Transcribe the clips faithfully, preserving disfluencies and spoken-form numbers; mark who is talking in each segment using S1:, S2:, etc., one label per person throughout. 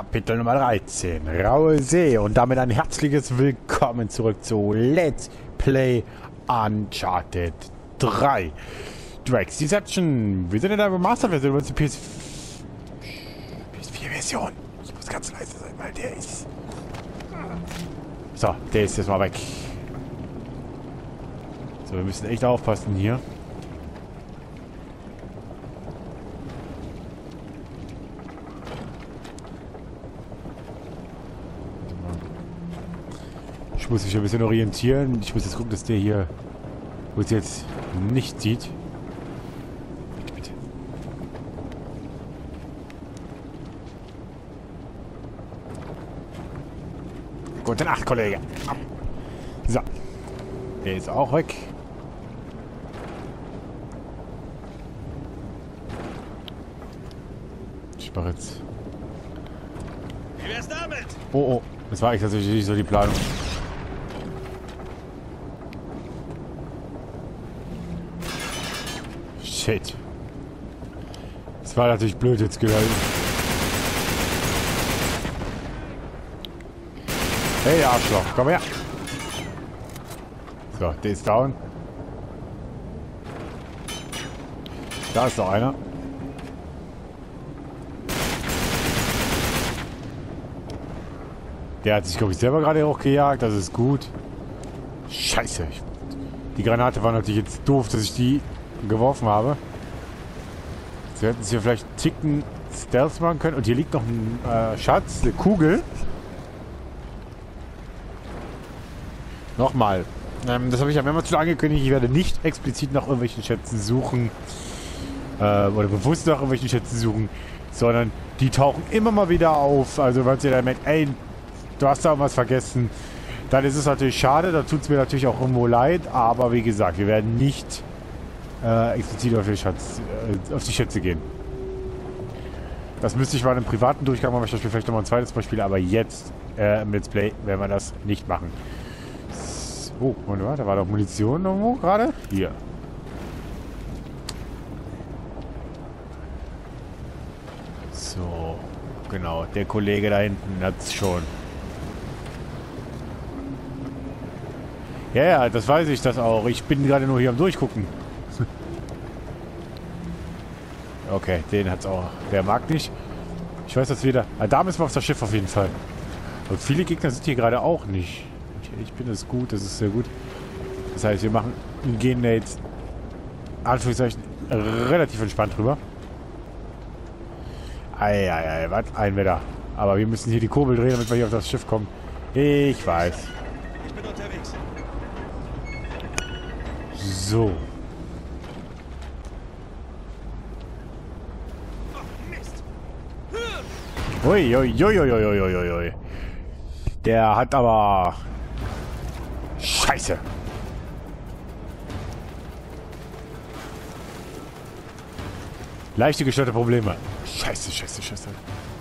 S1: Kapitel Nummer dreizehn, Raue See, und damit ein herzliches Willkommen zurück zu Let's Play Uncharted drei. Drake's Deception. Wir sind in der Remaster-Version, über die P S vier Version. Ich muss ganz leise sein, weil der ist... So, der ist jetzt mal weg. So, wir müssen echt aufpassen hier. Ich muss mich ein bisschen orientieren. Ich muss jetzt gucken, dass der hier uns jetzt nicht sieht. Bitte, bitte. Gute Nacht, Kollege. So. Der ist auch weg. Ich mache jetzt...
S2: Wie wär's damit?
S1: Oh, oh. Das war eigentlich tatsächlich nicht so die Planung. Shit. Das war natürlich blöd jetzt gewesen. Hey, Arschloch, komm her. So, der ist down. Da ist noch einer. Der hat sich, glaube ich, selber gerade hochgejagt. Das ist gut. Scheiße. Die Granate war natürlich jetzt doof, dass ich die geworfen habe. Sie hätten es hier vielleicht einen Ticken Stealth machen können. Und hier liegt noch ein äh, Schatz, eine Kugel. Nochmal. Ähm, das habe ich ja mehrmals schon angekündigt. Ich werde nicht explizit nach irgendwelchen Schätzen suchen. Äh, oder bewusst nach irgendwelchen Schätzen suchen. Sondern die tauchen immer mal wieder auf. Also wenn ihr dann merkt, ey, du hast da was vergessen. Dann ist es natürlich schade. Da tut es mir natürlich auch irgendwo leid. Aber wie gesagt, wir werden nicht Äh, explizit auf die, Schatz, äh, auf die Schätze gehen. Das müsste ich mal in einem privaten Durchgang machen, ich das vielleicht nochmal ein zweites Mal spiele, aber jetzt äh, im Let's Play werden wir das nicht machen. Oh, warte, da war doch Munition irgendwo gerade? Hier. So, genau, der Kollege da hinten hat's schon. Ja, ja, das weiß ich das auch. Ich bin gerade nur hier am Durchgucken. Okay, den hat's auch. Der mag nicht. Ich weiß das wieder. Ah, da müssen wir auf das Schiff auf jeden Fall. Und viele Gegner sind hier gerade auch nicht. Ich, ich bin das gut, das ist sehr gut. Das heißt, wir machen, gehen da jetzt Anführungszeichen relativ entspannt drüber. Eieiei, was? Ein Wetter. Aber wir müssen hier die Kurbel drehen, damit wir hier auf das Schiff kommen. Ich weiß.
S2: Ich bin unterwegs.
S1: So. Ui, ui, ui, ui, ui, ui, ui. Der hat aber... Scheiße. Leichte gestörte Probleme. Scheiße, scheiße, scheiße.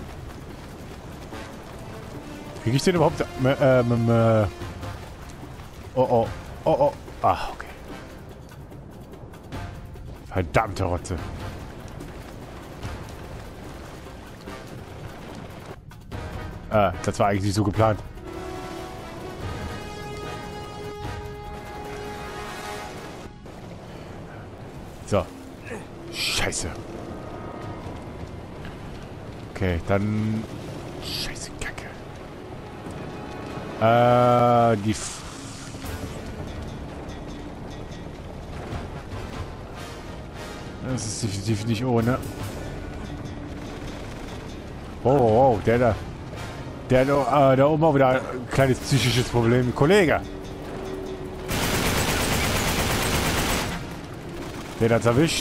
S1: Krieg ich den überhaupt... Äh, ähm, äh, oh, oh, oh, oh. Ah, okay. Verdammte Rotze. Äh, das war eigentlich nicht so geplant. So. Scheiße. Okay, dann... Scheiße, Kacke. Äh, die... F das ist definitiv nicht ohne. Wow, wow, wow, der da... Der hat äh, da oben auch wieder ein kleines psychisches Problem. Kollege! Den hat's erwischt.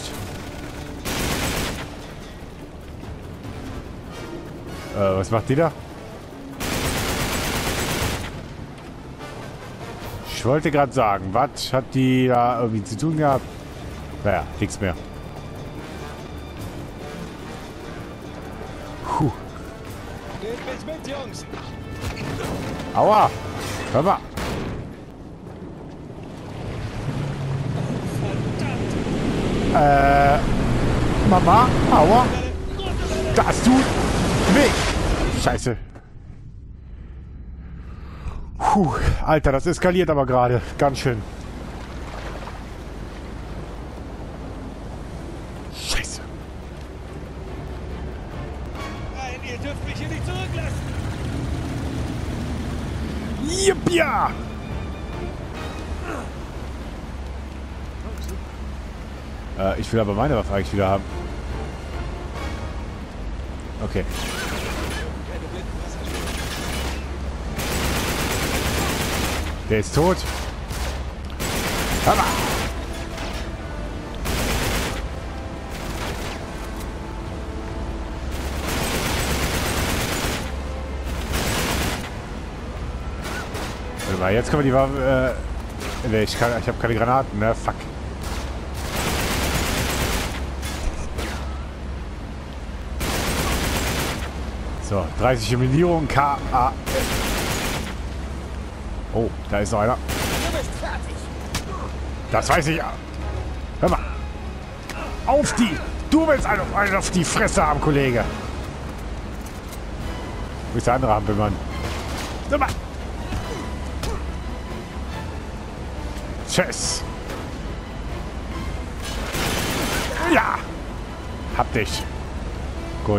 S1: Äh, was macht die da? Ich wollte gerade sagen, was hat die da irgendwie zu tun gehabt? Naja, nichts mehr. Puh.
S2: Geht mich mit, Jungs!
S1: Aua! Hör mal! Äh... Mama? Aua! Das tut weh! Scheiße. Puh, Alter, das eskaliert aber gerade. Ganz schön. Scheiße.
S2: Nein, ihr dürft mich hier nicht zurücklassen.
S1: Jupp, ja! Äh, ich will aber meine Waffe eigentlich wieder haben. Okay. Der ist tot. Hammer! Warte mal, jetzt können wir die Waffe... Äh, nee, ich, kann, ich habe keine Granaten, ne? Fuck. So, dreißig Eliminierung, K A F. Oh, da ist noch einer.
S2: Du bist fertig.
S1: Das weiß ich. Hör mal. Auf die! Du willst einen auf, einen auf die Fresse haben, Kollege. Wo ist der andere Hampelmann? Hör mal. Tschüss. Ja. Hab dich. Gut.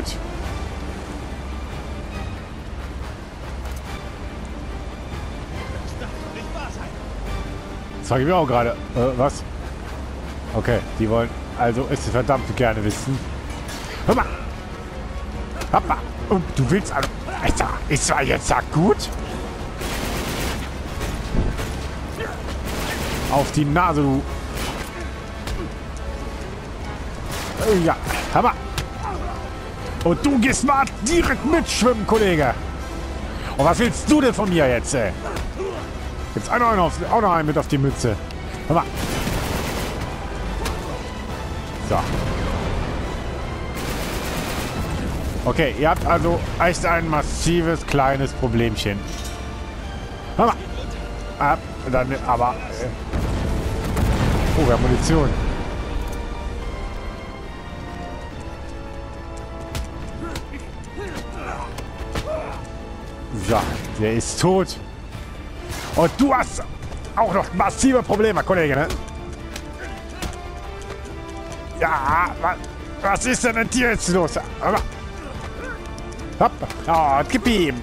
S1: Das sage ich mir auch gerade. Äh, was? Okay, die wollen also es verdammt gerne wissen. Hör mal! Hoppa! Und du willst also... Alter, ist zwar jetzt ja gut? Auf die Nase, du... Oh, ja, Hammer! Und du gehst mal direkt mitschwimmen, Kollege! Und was willst du denn von mir jetzt, ey? Jetzt auch noch einen, auf, auch noch einen mit auf die Mütze. Hör mal. So. Okay, ihr habt also echt ein massives kleines Problemchen. Hör mal. Ab, dann, aber... Äh. Oh, wir haben Munition. So, der ist tot. Und du hast auch noch massive Probleme, Kollege, ne? Ja, was, was ist denn mit dir jetzt los? Hopp. Oh, gib ihm.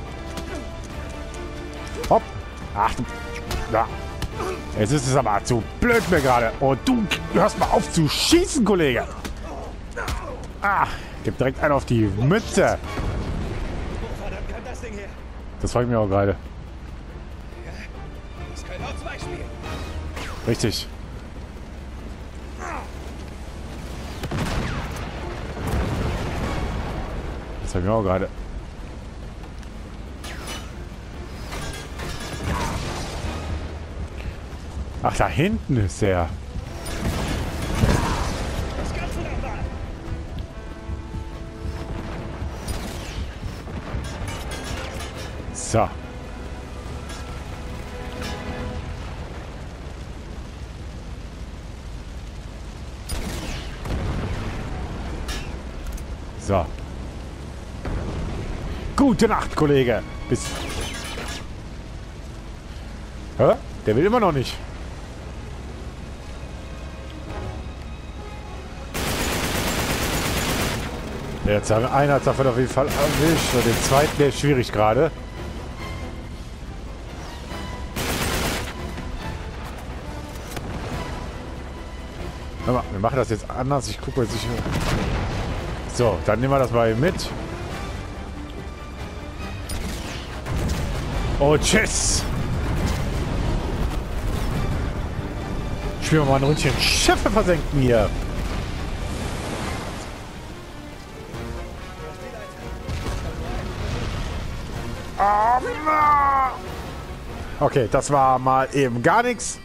S1: Hopp. Ach, ja. Jetzt ist es aber zu blöd mir gerade. Und du hörst mal auf zu schießen, Kollege. Ah, gib direkt einen auf die Mütze.
S2: Wo verdammt kann das Ding her?
S1: Das frage ich mir auch gerade.
S2: Das können auch zwei spielen.
S1: Richtig. Das habe ich mir auch gerade. Ach, da hinten ist er.
S2: Das kannst du doch mal.
S1: So. So. Gute Nacht, Kollege. Bis... Hä? Der will immer noch nicht. Jetzt haben wir einen hat davon auf jeden Fall erwischt. Und den zweiten, der ist schwierig gerade. Hör mal, wir machen das jetzt anders. Ich gucke jetzt nicht. So, dann nehmen wir das mal mit. Oh, tschüss. Spielen wir mal ein Ründchen Schiffe versenken hier. Okay, das war mal eben gar nichts.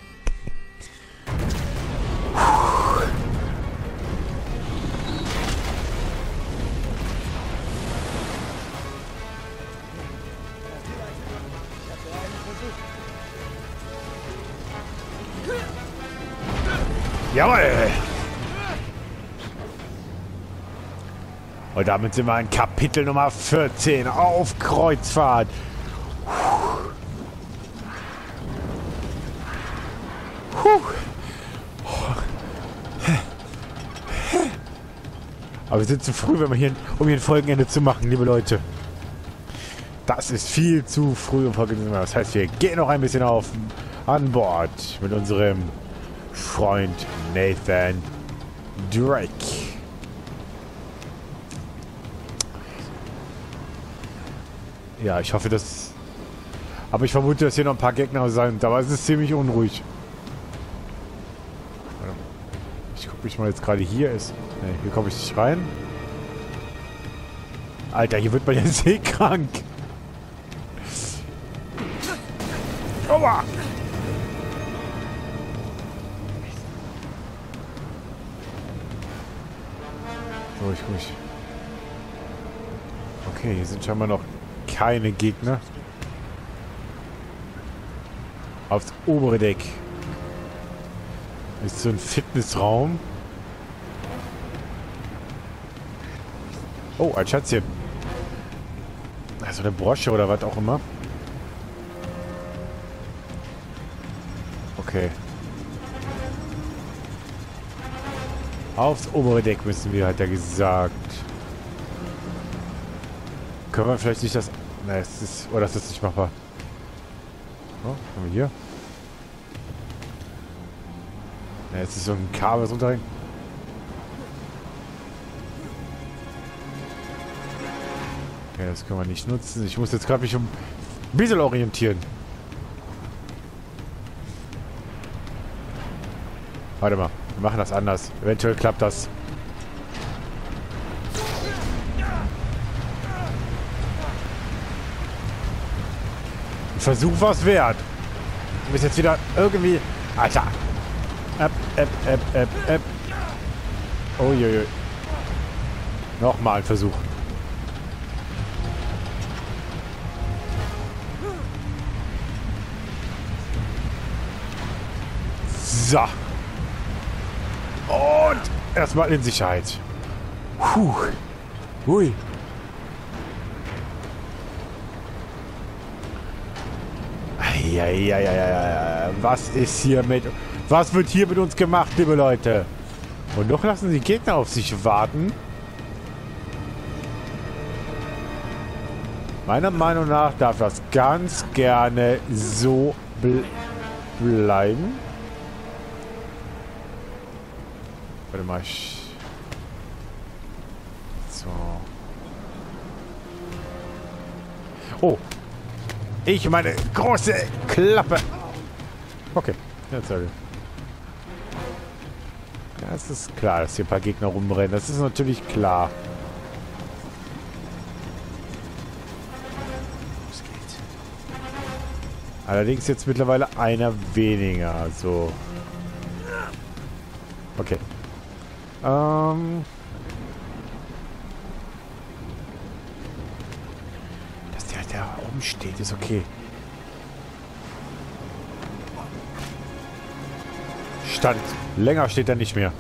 S1: Jawohl! Und damit sind wir in Kapitel Nummer vierzehn auf Kreuzfahrt. Puh. Aber wir sind zu früh, wenn wir hier, um hier ein Folgenende zu machen, liebe Leute. Das ist viel zu früh, um Folgenende zu machen. Das heißt, wir gehen noch ein bisschen auf an Bord mit unserem Freund Nathan Drake. Ja, ich hoffe, dass... Aber ich vermute, dass hier noch ein paar Gegner sind. Aber es ist ziemlich unruhig. Ich gucke mich mal jetzt gerade hier ist. Ne, hier komme ich nicht rein. Alter, hier wird man ja seekrank. Aua! So, ich ruhig. Okay, hier sind scheinbar noch keine Gegner. Aufs obere Deck. Ist so ein Fitnessraum. Oh, ein Schatzchen. Also eine Brosche oder was auch immer. Okay. Aufs obere Deck müssen wir, hat er gesagt. Können wir vielleicht nicht das... Nein, es ist... Oder ist das nicht machbar? Oh, haben wir hier? Ja, jetzt ist so ein Kabel runterhängen. Okay, das können wir nicht nutzen. Ich muss jetzt gerade mich um ein bisschen orientieren. Warte mal, wir machen das anders. Eventuell klappt das. Ein Versuch war es wert. Du bist jetzt wieder irgendwie... Alter! Äpp, äpp, äpp, äpp, äpp. Uiuiui. Nochmal ein Versuch. So. Und erstmal in Sicherheit. Puh. Hui. Eieieiei. Was ist hier mit... Was wird hier mit uns gemacht, liebe Leute? Und doch lassen die Gegner auf sich warten. Meiner Meinung nach darf das ganz gerne so ble bleiben. Warte mal. Ich so. Oh. Ich meine große Klappe. Okay. Jetzt sage ich. Ja, es ist klar, dass hier ein paar Gegner rumrennen. Das ist natürlich klar. Los geht's. Allerdings jetzt mittlerweile einer weniger. So. Okay. Ähm. Dass der da oben steht, ist okay. Stand. Länger steht er nicht mehr.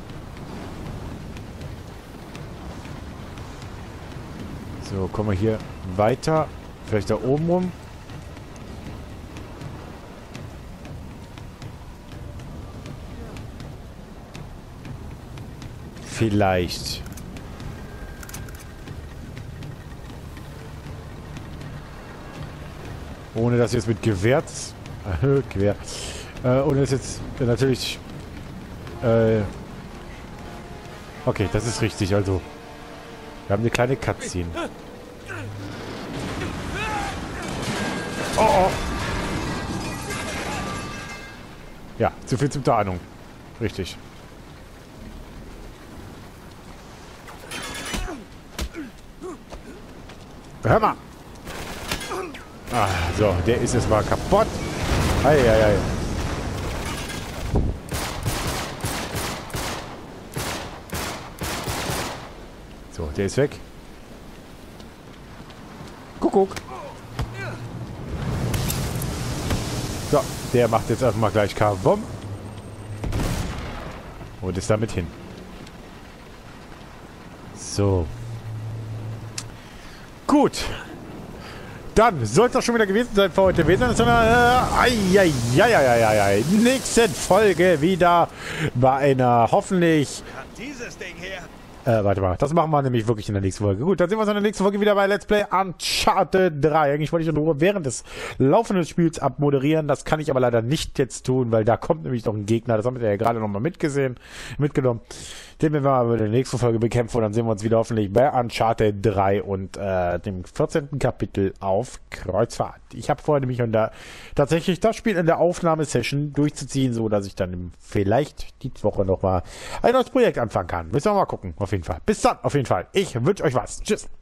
S1: So, kommen wir hier weiter. Vielleicht da oben rum. Vielleicht. Ohne das jetzt mit Gewehr... Äh, Gewehr... Äh, ohne das jetzt äh, natürlich... Äh, okay, das ist richtig, also... Wir haben eine kleine Cutscene. Oh, oh. Ja, zu viel zum Tarnung. Richtig. Hör mal! Ah, so, der ist jetzt mal kaputt. Ei, ei, ei. So, der ist weg. Kuckuck. So, der macht jetzt einfach mal gleich K-Bomb. Und ist damit hin. So. Gut. Dann soll es doch schon wieder gewesen sein für heute. Wir sehen uns in der äh, nächsten Folge wieder bei einer hoffentlich...
S2: Dieses Ding hier.
S1: Äh, warte mal. Das machen wir nämlich wirklich in der nächsten Folge. Gut, dann sehen wir uns in der nächsten Folge wieder bei Let's Play Uncharted drei. Eigentlich wollte ich nur während des laufenden Spiels abmoderieren. Das kann ich aber leider nicht jetzt tun, weil da kommt nämlich noch ein Gegner. Das haben wir ja gerade nochmal mitgesehen, mitgenommen. Den werden wir mal in der nächsten Folge bekämpfen. Und dann sehen wir uns wieder hoffentlich bei Uncharted drei und äh, dem vierzehnten Kapitel auf Kreuzfahrt. Ich habe vorher nämlich unter, tatsächlich das Spiel in der Aufnahmesession durchzuziehen, so dass ich dann vielleicht die Woche nochmal ein neues Projekt anfangen kann. Müssen wir mal gucken, auf jeden Fall. Bis dann, auf jeden Fall. Ich wünsche euch was. Tschüss.